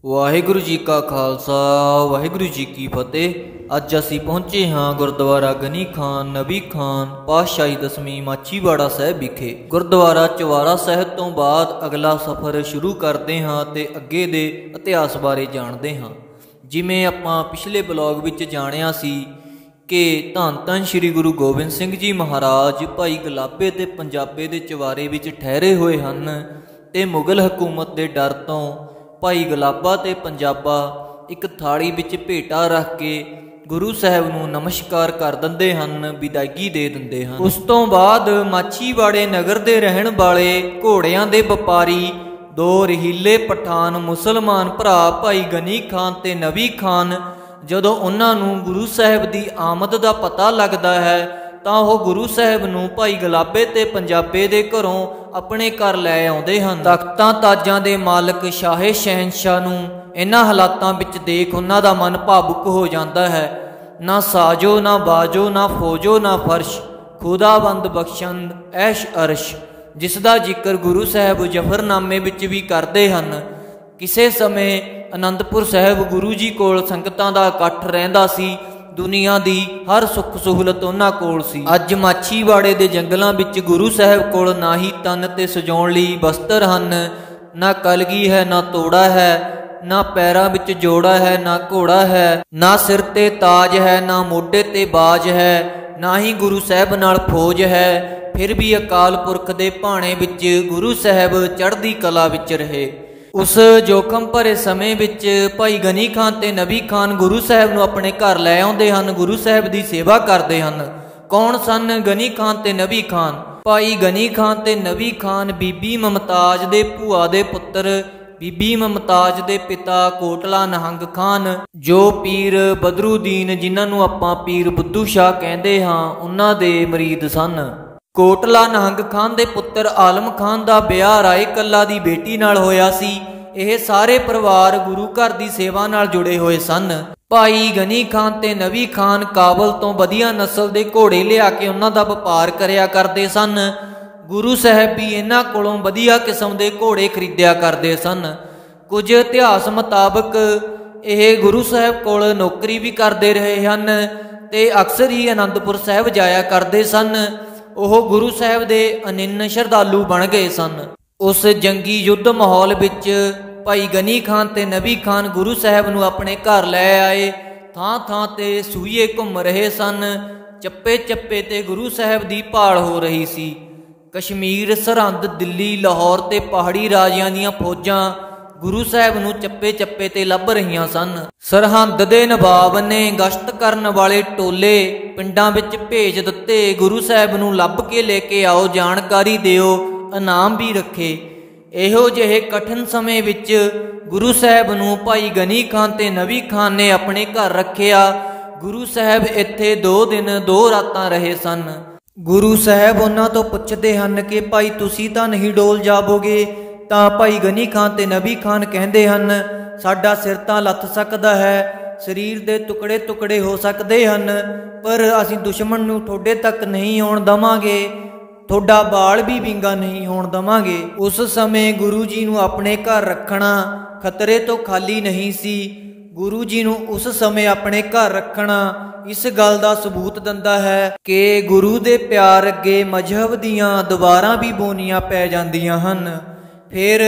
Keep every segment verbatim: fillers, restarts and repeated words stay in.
वाहिगुरु जी का खालसा वाहिगुरु जी की फतेह। अज असी पहुंचे हाँ गुरुद्वारा गनी खान नबी खान पातशाही दसवीं माछीवाड़ा साहब विखे। गुरुद्वारा चवारा साहब तो बाद अगला सफ़र शुरू करते हाँ ते अगे दे इतिहास बारे जानते हाँ। जिमें आपां पिछले ब्लॉग विच जाणिया सी कि धन धन श्री गुरु गोबिंद सिंह जी महाराज भाई गुलाबे ते पंजाबे दे चवारे विच ठहरे हुए हन ते मुगल हुकूमत के डर तो भाई गुलाबा ते पंजाबा एक थाली विच भेटा रख के गुरु साहब नूं नमस्कार कर दिंदे हन, विदायगी दे दिंदे हन। उस तो बाद माछीवाड़े नगर दे रहण वाले घोड़ियां दे व्यापारी दो रहीले पठान मुसलमान भरा भाई गनी खान ते नबी खान जदों उन्हां नूं गुरु साहब दी आमद दा पता लगदा है तां ओह गुरु साहब नूं भाई गुलाबे ते पंजाबे दे घरों अपने घर लै आउंदे हन। तख्तां ताजां दे मालक शाहे शहनशाह नूं इन्हां हालातां विच देख उन्हां दा मन भावुक हो जांदा है। ना साजो ना बाजो ना फौजो ना फर्श खुदाबंद बख्शंद ऐश अरश, जिसदा जिक्र गुरु साहब जफरनामे विच भी करदे हन। किसे समय आनंदपुर साहब गुरु जी कोल संगतां दा इकट्ठ रहिंदा सी। दुनिया दी हर सुख सहूलत उन्हां कोल सी। अज माछीवाड़े दे जंगलां विच गुरु साहब कोल ना ही तन ते सजाउण लई वस्त्र हन, ना कलगी है ना तोड़ा है, ना पैरां विच जोड़ा है ना घोड़ा है, ना सिर ते ताज है ना मोढे ते बाज है, ना ही गुरु साहब नाल फौज है। फिर भी अकाल पुरख दे भाणे विच गुरु साहब चढ़दी कला विच रहे। उस जोखम भरे समय विच भाई गनी खान ते नबी खान गुरु साहब नूं अपने घर लै आउंदे हन, गुरु साहब दी सेवा करदे हन। कौन सन गनी खान ते नबी खान? भाई गनी खान ते नबी खान बीबी मुमताज दे भूआ दे पुत्र, बीबी मुमताज दे पिता कोटला निहंग खान जो पीर बदरुद्दीन जिन्हां नूं आपां पीर बुद्धू शाह कहंदे हां उन्हां दे मरीद सन। कोटला निहंग खान दे पुत्र आलम खान दा ब्याह राय कल्ला दी बेटी नाल होया सी। यह सारे परिवार गुरु घर दी सेवा नाल जुड़े हुए सन। भाई गनी खान ते नबी खान काबल तो वधिया नस्ल दे घोड़े लिया के उन्हां दा व्यापार करया करदे सन। गुरु साहब भी इन्हां कोलों वधिया किस्म दे घोड़े खरीदिया करदे सन। कुछ इतिहास मुताबक यह गुरु साहब कोल नौकरी भी करदे रहे हन ते अक्सर ही आनंदपुर साहब जाया करदे सन। ओह गुरु साहब दे अनिन्न श्रद्धालु बन गए सन। उस जंगी युद्ध माहौल विच भाई गनी खान ते नबी खान गुरु साहब नूं अपने घर लै आए। थां थां ते सूईए घुम रहे सन। चप्पे चप्पे ते गुरु साहब दी भाल हो रही सी। कश्मीर सरहंद दिल्ली लाहौर ते पहाड़ी राजियां दीयां फौजां गुरु साहब नूं चप्पे चप्पे ते लभ रहीआं सन। सरहंद दे नवाब ने गश्त करन वाले टोले पिंडां विच भेज दित्ते, गुरु साहब नूं लभ के लेके आओ, जानकारी दिओ, इनाम भी रखे। इहो जिहे कठिन समय विच गुरु साहब नूं भाई गनी खान ते नबी खान ने अपने घर रखिया। गुरु साहब इत्थे दो दिन दो रातां रहे सन। गुरु साहब उन्हां तो पुछदे हन कि भाई तुसीं तां नहीं डोल जावोगे? तां भाई गनी खान ते नबी खान कहंदे हन साडा सिर तां लथ सकदा है, शरीर दे टुकड़े टुकड़े हो सकदे हन, पर असीं दुश्मन नूं ठोडे तक नहीं आउण दवांगे, थोड़ा बाल भी विंगा नहीं होण दवांगे। उस समय गुरु जी नूं अपने घर रखना खतरे तो खाली नहीं सी। गुरु जी नूं उस समय अपने घर रखना इस गल दा सबूत दिंदा है कि गुरु दे प्यार अगे मजहब दियां दीवारां भी बोनियां पै जांदियां हन। फिर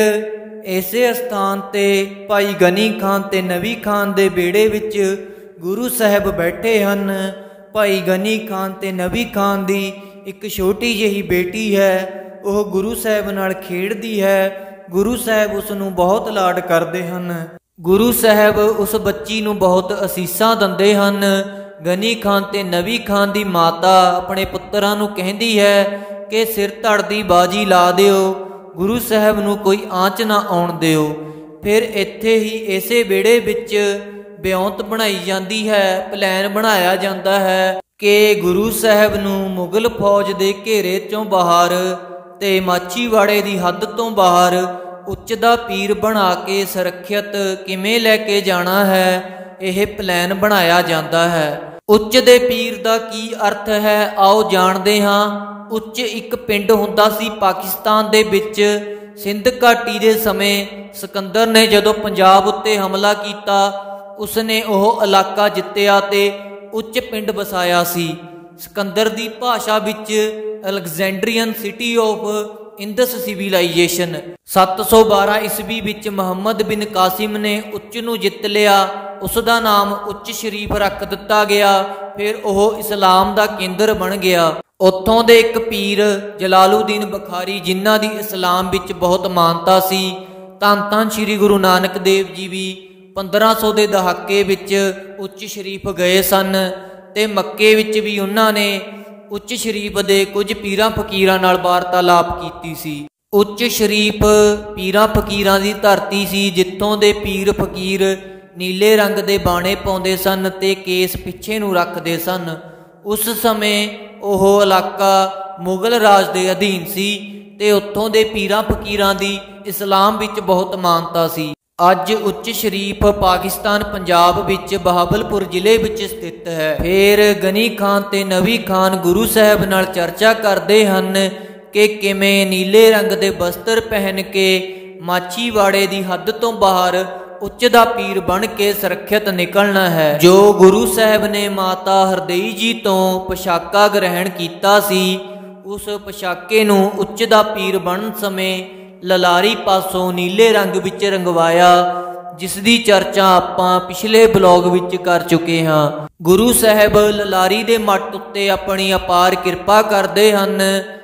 इसे स्थान ते भाई गनी खान ते नबी खान दे बेड़े विच गुरु साहब बैठे हन। भाई गनी खान ते नबी खान दी एक छोटी जही बेटी है, वह गुरु साहब नाल खेड़दी है। गुरु साहब उस नूं बहुत लाड करदे हन। गुरु साहब उस बच्ची नूं बहुत असीसां दिंदे हन। गनी खान ते नबी खान दी माता अपने पुत्तरां नूं कहंदी है कि सिर धड़ दी बाजी ला दिओ, गुरु साहब नूं कोई आंच ना आउण दिओ। फिर इत्थे ही इसे बेड़े विच ब्योंत बनाई जाती है, प्लैन बनाया जाता है कि गुरु साहब नूं मुगल फौज दे घेरे चों बाहर ते माछीवाड़े दी हद तो बाहर उच्च दा पीर बना के सुरक्षित किवें लैके जाना है, यह प्लैन बनाया जाता है। उच्च दे पीर दा की अर्थ है आओ जानदे हां। उच्च एक पिंड हुंदा सी पाकिस्तान दे विच ਸਿੰਧ ਘਾਟੀ ਦੇ ਸਮੇਂ ਸਿਕੰਦਰ ਨੇ ਜਦੋਂ ਪੰਜਾਬ ਉੱਤੇ ਹਮਲਾ ਕੀਤਾ, ਉਸਨੇ ਉਹ ਇਲਾਕਾ ਜਿੱਤਿਆ ਤੇ ਉੱਚ ਪਿੰਡ ਵਸਾਇਆ ਸੀ। ਸਿਕੰਦਰ ਦੀ ਭਾਸ਼ਾ ਵਿੱਚ Alexandrian city of Indus civilisation. ਸੱਤ ਸੌ ਬਾਰਾਂ ਈਸਵੀ ਵਿੱਚ ਮੁਹੰਮਦ ਬਿਨ ਕਾਸਿਮ ਨੇ ਉੱਚ ਨੂੰ ਜਿੱਤ ਲਿਆ। ਉਸ ਦਾ ਨਾਮ ਉੱਚ ਸ਼ਰੀਫ ਰੱਖ ਦਿੱਤਾ ਗਿਆ। ਫਿਰ ਉਹ ਇਸਲਾਮ ਦਾ ਕੇਂਦਰ ਬਣ ਗਿਆ। ਉੱਥੋਂ ਦੇ ਇੱਕ ਪੀਰ ਜਲਾਲੂਦੀਨ ਬੁਖਾਰੀ, ਜਿਨ੍ਹਾਂ ਦੀ ਇਸਲਾਮ ਵਿੱਚ ਬਹੁਤ ਮਾਨਤਾ ਸੀ, ਧੰਨ ਧੰਨ ਸ਼੍ਰੀ ਗੁਰੂ ਨਾਨਕ ਦੇਵ ਜੀ ਵੀ ਪੰਦਰਾਂ ਸੌ ਦੇ ਦਹਾਕੇ ਵਿੱਚ ਉੱਚ ਸ਼ਰੀਫ ਗਏ ਸਨ ਤੇ ਮੱਕੇ ਵਿੱਚ ਵੀ ਉਹਨਾਂ ਨੇ ਉੱਚ ਸ਼ਰੀਫ ਦੇ ਕੁਝ ਪੀਰਾਂ ਫਕੀਰਾਂ ਨਾਲ ਵਾਰਤਾਲਾਪ ਕੀਤੀ ਸੀ। ਉੱਚ ਸ਼ਰੀਫ ਪੀਰਾਂ ਫਕੀਰਾਂ ਦੀ ਧਰਤੀ ਸੀ, ਜਿੱਥੋਂ ਦੇ ਪੀਰ ਫਕੀਰ ਨੀਲੇ ਰੰਗ ਦੇ ਬਾਣੇ ਪਾਉਂਦੇ ਸਨ ਤੇ ਕੇਸ ਪਿੱਛੇ ਨੂੰ ਰੱਖਦੇ ਸਨ। ਉਸ ਸਮੇਂ ਉਹ ਇਲਾਕਾ ਮੁਗਲ ਰਾਜ ਦੇ ਅਧੀਨ ਸੀ ਤੇ ਉੱਥੋਂ ਦੇ ਪੀਰਾਂ ਫਕੀਰਾਂ ਦੀ ਇਸਲਾਮ ਵਿੱਚ ਬਹੁਤ ਮਾਨਤਾ ਸੀ। ਅੱਜ ਉੱਚ ਸ਼ਰੀਫ ਪਾਕਿਸਤਾਨ ਪੰਜਾਬ ਵਿੱਚ ਬਹਾਵਲਪੁਰ ਜ਼ਿਲ੍ਹੇ ਵਿੱਚ ਸਥਿਤ ਹੈ। ਫਿਰ ਗਨੀ ਖਾਨ ਤੇ ਨਬੀ ਖਾਨ ਗੁਰੂ ਸਾਹਿਬ ਨਾਲ ਚਰਚਾ ਕਰਦੇ ਹਨ ਕਿ ਕਿਵੇਂ ਨੀਲੇ ਰੰਗ ਦੇ ਬਸਤਰ ਪਹਿਨ ਕੇ ਮਾਛੀਵਾੜੇ ਦੀ ਹੱਦ ਤੋਂ ਬਾਹਰ ਉੱਚ ਦਾ ਪੀਰ ਬਣ ਕੇ ਸੁਰੱਖਿਅਤ ਨਿਕਲਣਾ ਹੈ। ਜੋ ਗੁਰੂ ਸਾਹਿਬ ਨੇ ਮਾਤਾ ਹਰਦਈ ਜੀ ਤੋਂ ਪੋਸ਼ਾਕਾ ਗ੍ਰਹਿਣ ਕੀਤਾ ਸੀ, ਉਸ ਪੋਸ਼ਾਕੇ ਨੂੰ ਉੱਚ ਦਾ ਪੀਰ ਬਣਨ ਸਮੇਂ ਲਲਾਰੀ ਪਾਸੋਂ ਨੀਲੇ ਰੰਗ ਵਿੱਚ ਰੰਗਵਾਇਆ, ਜਿਸ ਦੀ ਚਰਚਾ ਆਪਾਂ ਪਿਛਲੇ ਬਲੌਗ ਵਿੱਚ ਕਰ ਚੁੱਕੇ ਹਾਂ। ਗੁਰੂ ਸਾਹਿਬ ਲਲਾਰੀ ਦੇ ਮੱਟ ਉੱਤੇ ਆਪਣੀ ਅਪਾਰ ਕਿਰਪਾ ਕਰਦੇ ਹਨ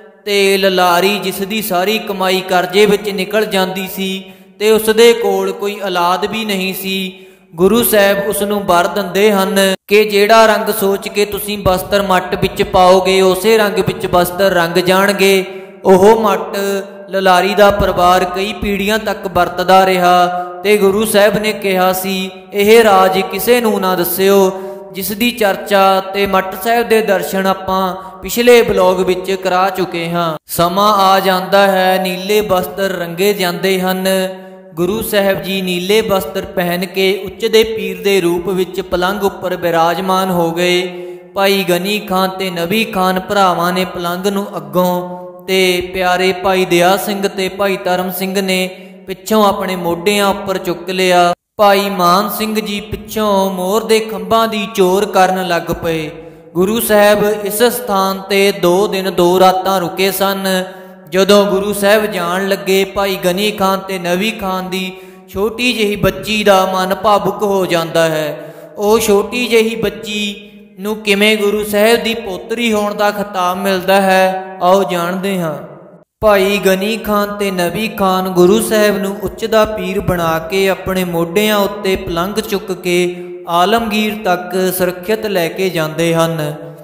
ਤੇ ਲਲਾਰੀ, ਜਿਸ ਦੀ ਸਾਰੀ ਕਮਾਈ ਕਰਜ਼ੇ ਵਿੱਚ ਨਿਕਲ ਜਾਂਦੀ ਸੀ ਤੇ ਉਸ ਦੇ ਕੋਲ ਕੋਈ ਔਲਾਦ ਵੀ ਨਹੀਂ ਸੀ, ਗੁਰੂ ਸਾਹਿਬ ਉਸ ਨੂੰ ਵਰ ਦਿੰਦੇ ਹਨ ਕਿ ਜਿਹੜਾ ਰੰਗ ਸੋਚ ਕੇ ਤੁਸੀਂ ਬਸਤਰ ਮੱਟ ਵਿੱਚ ਪਾਓਗੇ, ਉਸੇ ਰੰਗ ਵਿੱਚ ਬਸਤਰ ਰੰਗ ਜਾਣਗੇ। ਉਹ ਮੱਟ ਲਲਾਰੀ ਦਾ ਪਰਿਵਾਰ ਕਈ ਪੀੜ੍ਹੀਆਂ ਤੱਕ ਵਰਤਦਾ ਰਿਹਾ ਤੇ ਗੁਰੂ ਸਾਹਿਬ ਨੇ ਕਿਹਾ ਸੀ, ਇਹ ਰਾਜ ਕਿਸੇ ਨੂੰ ਨਾ ਦੱਸਿਓ, ਜਿਸ ਦੀ ਚਰਚਾ ਤੇ ਮੱਟ ਸਾਹਿਬ ਦੇ ਦਰਸ਼ਨ ਆਪਾਂ ਪਿਛਲੇ ਬਲੌਗ ਵਿੱਚ ਕਰਾ ਚੁੱਕੇ ਹਾਂ। ਸਮਾਂ ਆ ਜਾਂਦਾ ਹੈ, ਨੀਲੇ ਬਸਤਰ ਰੰਗੇ ਜਾਂਦੇ ਹਨ। ਗੁਰੂ ਸਾਹਿਬ ਜੀ ਨੀਲੇ ਬਸਤਰ ਪਹਿਨ ਕੇ ਉੱਚ ਦੇ ਪੀਰ ਦੇ ਰੂਪ ਵਿੱਚ ਪਲੰਘ ਉੱਪਰ ਬਿਰਾਜਮਾਨ ਹੋ ਗਏ। ਭਾਈ ਗਨੀ ਖਾਨ ਤੇ ਨਬੀ ਖਾਨ ਭਰਾਵਾਂ ਨੇ ਪਲੰਘ ਨੂੰ ਅੱਗੋਂ ਤੇ ਪਿਆਰੇ ਭਾਈ ਦਇਆ ਸਿੰਘ ਤੇ ਭਾਈ ਧਰਮ ਸਿੰਘ ਨੇ ਪਿੱਛੋਂ ਆਪਣੇ ਮੋਢਿਆਂ ਉੱਪਰ ਚੁੱਕ ਲਿਆ। ਭਾਈ ਮਾਨ ਸਿੰਘ ਜੀ ਪਿੱਛੋਂ ਮੋਰ ਦੇ ਖੰਭਾਂ ਦੀ ਚੋਰ ਕਰਨ ਲੱਗ ਪਏ। ਗੁਰੂ ਸਾਹਿਬ ਇਸ ਸਥਾਨ ਤੇ ਦੋ ਦਿਨ ਦੋ ਰਾਤਾਂ ਰੁਕੇ ਸਨ। ਜਦੋਂ ਗੁਰੂ ਸਾਹਿਬ ਜਾਣ ਲੱਗੇ, ਭਾਈ ਗਨੀ ਖਾਨ ਤੇ ਨਬੀ ਖਾਨ ਦੀ ਛੋਟੀ ਜਿਹੀ ਬੱਚੀ ਦਾ ਮਨ ਭਾਵੁਕ ਹੋ ਜਾਂਦਾ ਹੈ। ਉਹ ਛੋਟੀ ਜਿਹੀ ਬੱਚੀ ਨੂੰ ਕਿਵੇਂ ਗੁਰੂ ਸਾਹਿਬ ਦੀ ਪੋਤਰੀ ਹੋਣ ਦਾ ਖਿਤਾਬ ਮਿਲਦਾ ਹੈ, ਆਓ ਜਾਣਦੇ ਹਾਂ। ਭਾਈ ਗਨੀ ਖਾਨ ਤੇ ਨਬੀ ਖਾਨ ਗੁਰੂ ਸਾਹਿਬ ਨੂੰ ਉੱਚ ਦਾ ਪੀਰ ਬਣਾ ਕੇ ਆਪਣੇ ਮੋਢਿਆਂ ਉੱਤੇ ਪਲੰਘ ਚੁੱਕ ਕੇ ਆਲਮਗੀਰ ਤੱਕ ਸੁਰੱਖਿਅਤ ਲੈ ਕੇ ਜਾਂਦੇ ਹਨ।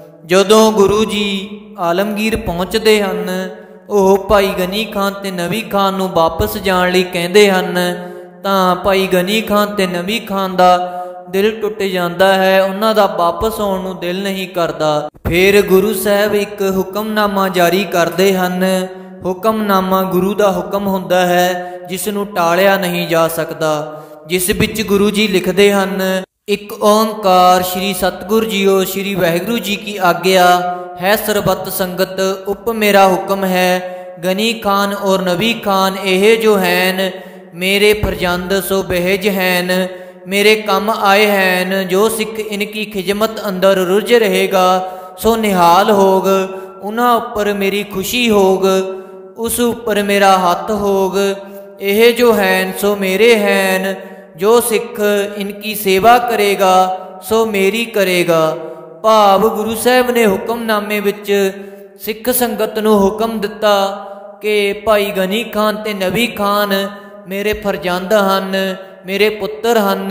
ਜਦੋਂ ਗੁਰੂ ਜੀ ਆਲਮਗੀਰ ਪਹੁੰਚਦੇ ਹਨ, ਉਹ ਭਾਈ ਗਨੀ ਖਾਨ ਤੇ ਨਬੀ ਖਾਨ ਨੂੰ ਵਾਪਸ ਜਾਣ ਲਈ ਕਹਿੰਦੇ ਹਨ ਤਾਂ ਭਾਈ ਗਨੀ ਖਾਨ ਤੇ ਨਬੀ ਖਾਨ ਦਾ ਦਿਲ ਟੁੱਟ ਜਾਂਦਾ ਹੈ। ਉਹਨਾਂ ਦਾ ਵਾਪਸ ਆਉਣ ਨੂੰ ਦਿਲ ਨਹੀਂ ਕਰਦਾ। ਫਿਰ ਗੁਰੂ ਸਾਹਿਬ ਇੱਕ ਹੁਕਮਨਾਮਾ ਜਾਰੀ ਕਰਦੇ ਹਨ। ਹੁਕਮਨਾਮਾ ਗੁਰੂ ਦਾ ਹੁਕਮ ਹੁੰਦਾ ਹੈ, ਜਿਸ ਨੂੰ ਟਾਲਿਆ ਨਹੀਂ ਜਾ ਸਕਦਾ, ਜਿਸ ਵਿੱਚ ਗੁਰੂ ਜੀ ਲਿਖਦੇ ਹਨ, ਇੱਕ ਓਂਕਾਰ ਸ਼੍ਰੀ ਸਤਿਗੁਰ ਜੀਓ, ਸ਼੍ਰੀ ਵਾਹਿਗੁਰੂ ਜੀ ਕੀ ਆਗਿਆ है सरबत संगत उप मेरा हुक्म है। गनी खान और नबी खान एह जो हैन मेरे फरजंद सो बेहज हैन, मेरे कम आए हैन। जो सिख इनकी खिजमत अंदर रुझ रहेगा सो निहाल होग, उन्हां उपर मेरी खुशी होग, उस उपर मेरा हथ होग। एह जो हैन सो मेरे हैन, जो सिख इनकी सेवा करेगा सो मेरी करेगा। भाव गुरु साहब ने हुक्मनामे विच सिख संगत नूं हुक्म दिता कि भाई गनी खान ते नबी खान मेरे फरजंद हन, मेरे पुत्र हन,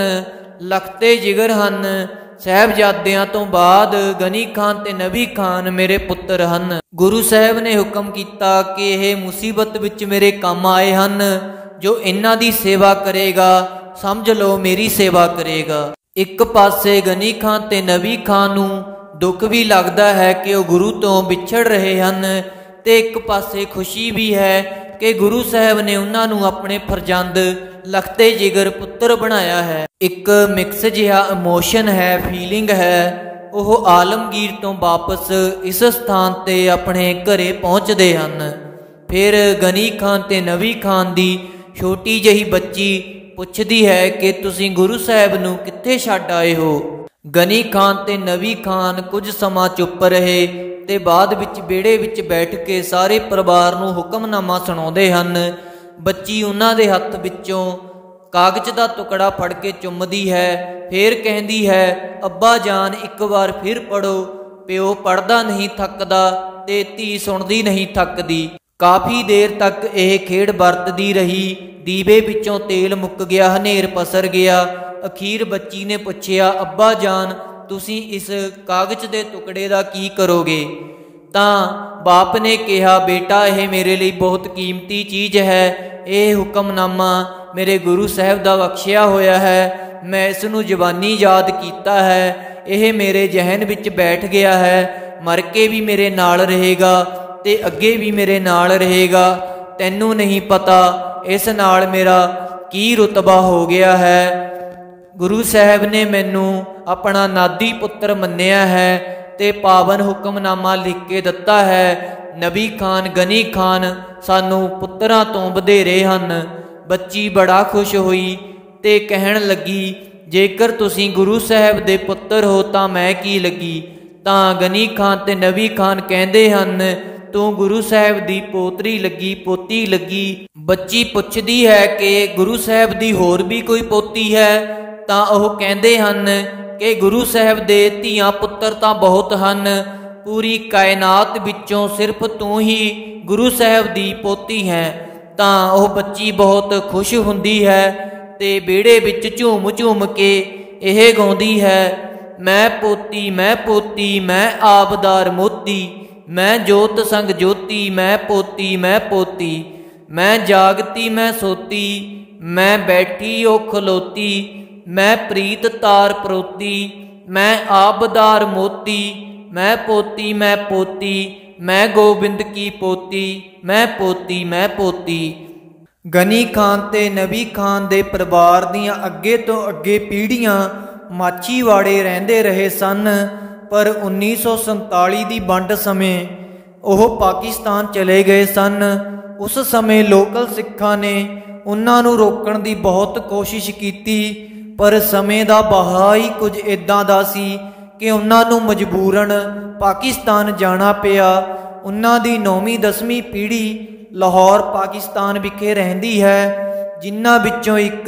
लखते जिगर हन। साहबजादियां तो बाद गनी खान ते नबी खान मेरे पुत्र हन। गुरु साहब ने हुक्म किया कि यह मुसीबत विच मेरे काम आए हन, जो इन्हां दी सेवा करेगा समझ लो मेरी सेवा करेगा। एक पासे गनी खान ते नबी खान नूं दुख भी लगता है कि वह गुरु तो विछड़ रहे हैं, ते एक पासे खुशी भी है कि गुरु साहब ने उन्होंने अपने फरजंद लखते जिगर पुत्र बनाया है। एक मिक्स जिहा इमोशन है, फीलिंग है। वह आलमगीर तो वापस इस स्थान ते अपने घरे पहुँचते हैं। फिर गनी खान ते नबी खान दी छोटी जही बच्ची पुछदी है कि तुसीं गुरु साहब नूं कित्थे छड्ड आए हो। गनी खान ते नबी खान कुछ समा चुप रहे ते बाद विच बेड़े विच बैठ के सारे परिवार नूं हुक्मनामा सुणाउंदे हन। बच्ची उन्हां दे हत्थ विचों कागज का टुकड़ा फड़ के चुमदी है, फिर कहती है अब्बा जान एक बार फिर पढ़ो। प्यो पढ़दा नहीं थकदा ते धी सुणदी नहीं थकदी। काफ़ी देर तक यह खेड वरतदी रही। दीवे विचों तेल मुक गया, हनेर पसर गया। अखीर बच्ची ने पुछया अब्बा जान तुसी इस कागज के टुकड़े का की करोगे। तां बाप ने कहा बेटा यह मेरे लिए बहुत कीमती चीज़ है। यह हुक्मनामा मेरे गुरु साहब का बख्शिया होया है। मैं इसनूं जवानी याद किया है। यह मेरे जहन विच बैठ गया है। मर के भी मेरे नाल रहेगा ते अगे भी मेरे नाल रहेगा। तैनूं नहीं पता इस नाल मेरा की रुतबा हो गया है। गुरु साहब ने मैनू अपना नादी पुत्र मन्निया है ते पावन हुक्मनामा लिख के दिता है। नबी खान गनी खान सानू पुत्रां तों वधेरे हन। बच्ची बड़ा खुश हुई ते कहन लगी जेकर तुसीं गुरु साहब दे पुत्र हो तां मैं की लगी। तां गनी खान ते नबी खान कहंदे हन तू गुरु साहब दी पोतरी लगी, पोती लगी। बच्ची पुछदी है कि गुरु साहब दी होर भी कोई पोती है। तां ओह कहंदे हन कि गुरु साहब दे धीआं पुत्र तां बहुत हन। पूरी कायनात विचों सिर्फ तू ही गुरु साहब दी पोती है। तां ओह बच्ची बहुत खुश हुंदी है ते बेड़े विच झूम झूम के यह गाउंदी है मैं पोती मैं पोती मैं आबदार मोती। मैं जोत संग ज्योति मैं पोती मैं पोती। मैं जागती मैं सोती मैं बैठी ओ खलोती। मैं प्रीत तार परोती मैं आबदार मोती। मैं पोती मैं पोती मैं गोबिंद की पोती। मैं पोती मैं पोती। गनी खान ते नबी खान दे परिवार दियां अगे तो अगे पीढ़ियां माछीवाड़े रहंदे रहे सन। पर उन्नीस सौ संताली की वंड समय वह पाकिस्तान चले गए सन। उस समय लोकल सिखां ने उन्हां नूं रोकण की बहुत कोशिश की, पर समय का बहा ही कुछ इदां दा सी कि उन्हां नूं मजबूरन पाकिस्तान जाना पिया। उन्हां दी नौवीं दसवीं पीढ़ी लाहौर पाकिस्तान विखे रहिंदी है, जिन्हां विचों एक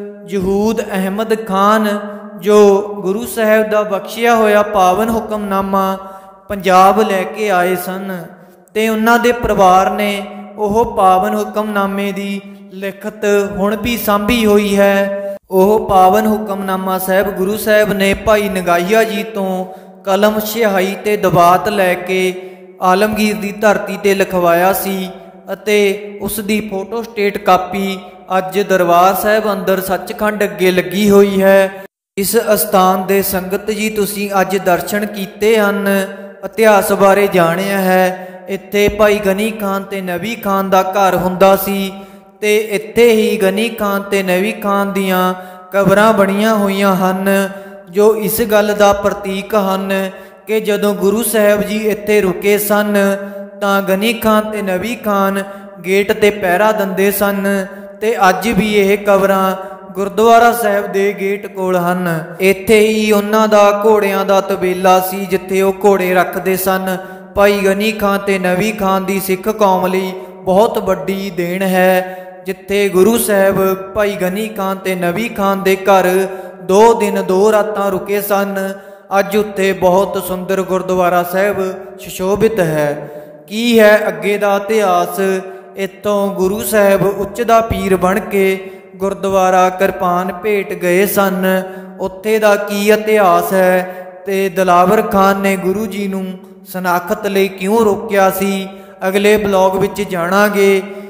यहूद अहमद खान जो गुरु साहब का बख्शिया होया पावन हुक्मनामा पंजाब लैके आए सन ते उन्हां दे परिवार ने ओह पावन हुक्मनामे की लिखत हुण भी सांभी हुई है। ओह पावन हुक्मनामा साहब गुरु साहब ने भाई नगाईया जी तो कलम सिहाई ते दबात लैके आलमगीर की धरती ते लिखवाया सी अते उस दी फोटो स्टेट कापी अज दरबार साहब अंदर सचखंड अगे लगी हुई है। इस अस्थान दे संगत जी तुसीं अज दर्शन कीते हन, इतिहास बारे जानिया है। इत्थे भाई गनी खान ते नबी खान दा घर हुंदा सी ते इत्थे ही गनी खान ते नबी खान दियां कबरां बणियां होईयां हन, जो इस गल दा प्रतीक हन कि जदों गुरु साहब जी इत्थे रुके सन तां गनी खान ते नबी खान गेट ते पहरा दिंदे सन ते अज भी यह कबरां गुरुद्वारा साहब दे गेट कोल हन। इत्थे ही उन्हां दा घोड़ियां दा तबेला सी जिथे वो घोड़े रखते सन। भाई गनी खान ते नबी खान दी सिख कौम लई बहुत वड्डी देन है, जिथे गुरु साहब भाई गनी खान ते नबी खान दे घर दो दिन दो रातां रुके सन। अज उत्थे बहुत सुंदर गुरुद्वारा साहब सुशोभित है। की है अगे दा इतिहास, इतों गुरु साहब उच्च दा पीर बन के गुरुद्वारा किरपान भेट गए सन। उत्थे दा की इतिहास है ते दिलावर खान ने गुरु जी नूं शनाखत लई क्यों रोकिया सी, अगले ब्लॉग विच जाणांगे।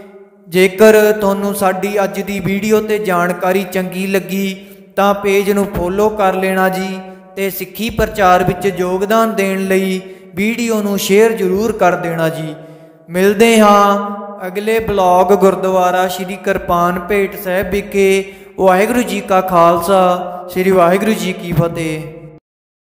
जेकर तुहानूं साडी अज दी वीडियो ते जानकारी चंगी लगी तां पेज नूं फॉलो कर लेना जी ते सिੱਖੀ प्रचार विच योगदान देण लई वीडियो नूं शेयर जरूर कर देना जी। मिलदे हां अगले ब्लॉग गुरुद्वारा श्री किरपान भेट साहिब विखे। वाहिगुरू जी का खालसा श्री वाहिगुरू जी की फतेह।